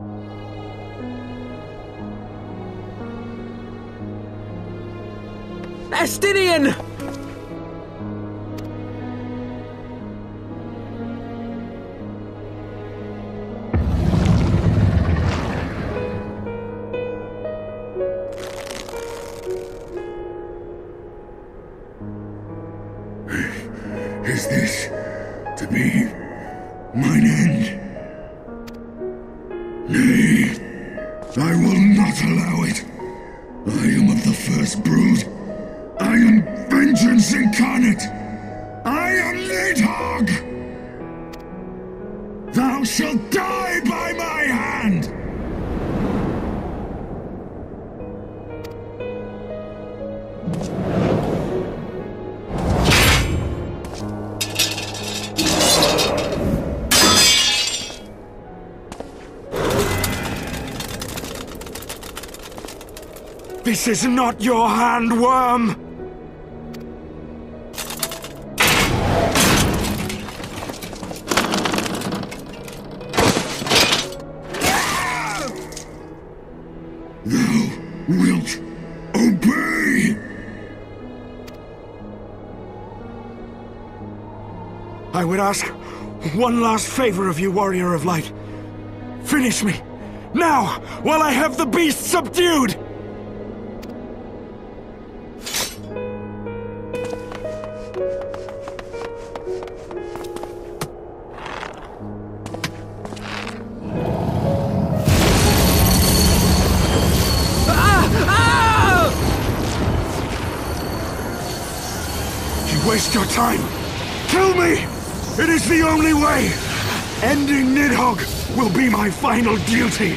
Estinian! Is this to be mine end? Nay, I will not allow it. I am of the first brood. I am vengeance incarnate. I am Nidhogg! Thou shalt die by my hand! This is not your hand, worm! Thou wilt obey! I would ask one last favor of you, Warrior of Light. Finish me, now, while I have the beast subdued! Waste your time! Kill me! It is the only way! Ending Nidhogg will be my final duty!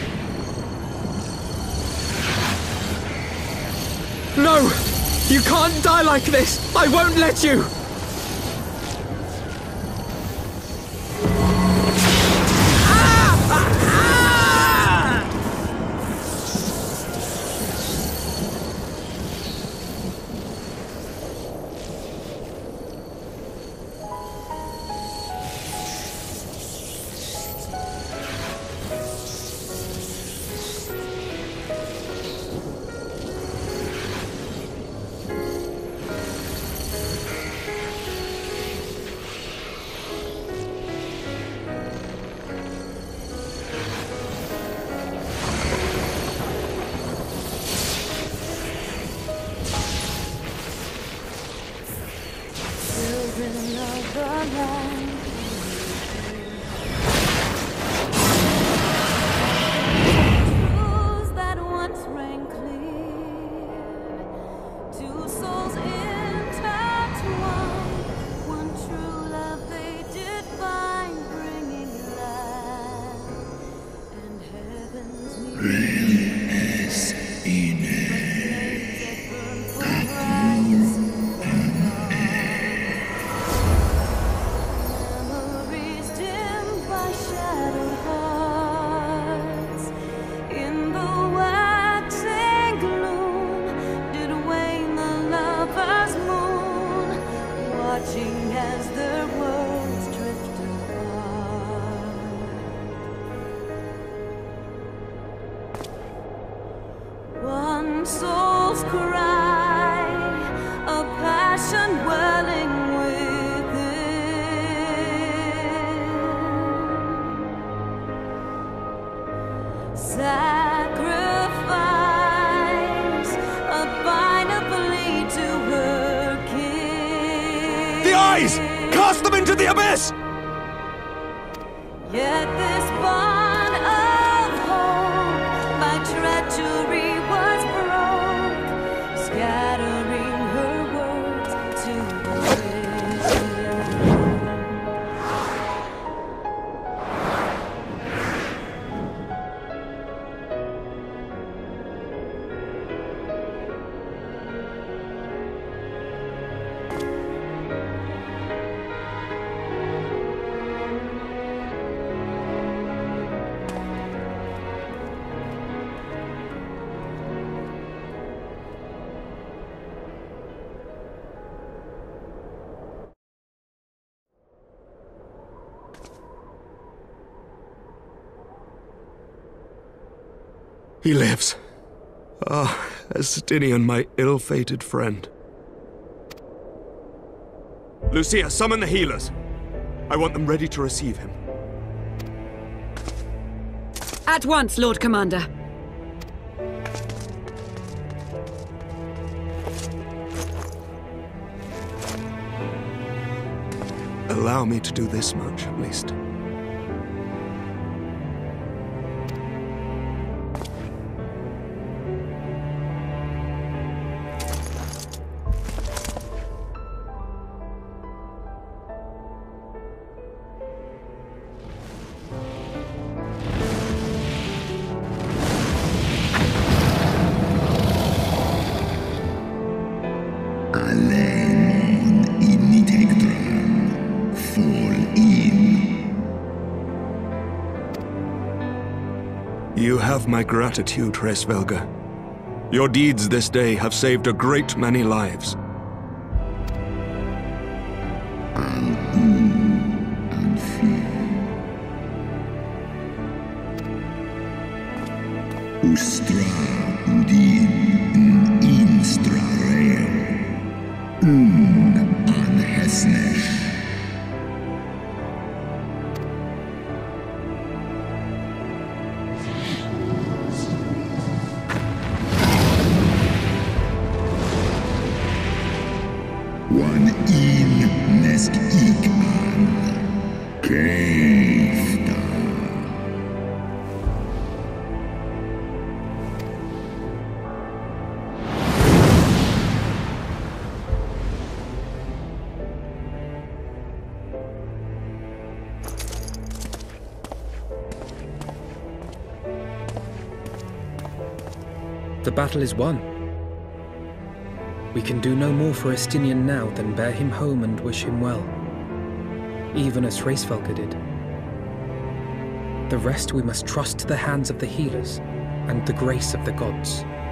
No! You can't die like this! I won't let you! Soul's cry, a passion welling within. Sacrifice, a final plea to her king. The eyes! Cast them into the abyss! Yet this bond of hope by treachery was broke, scattering her words to the He lives. Ah, Estinian, my ill-fated friend. Lucia, summon the healers. I want them ready to receive him. At once, Lord Commander. Allow me to do this much, at least. Alemon Initegdran, fall in. You have my gratitude, Hraesvelga. Your deeds this day have saved a great many lives. And fear. Ustra udin instra reo. An hesnesh. One in nesk ik an. Keifta. The battle is won. We can do no more for Estinian now than bear him home and wish him well, even as Hraesvelga did. The rest we must trust to the hands of the healers and the grace of the gods.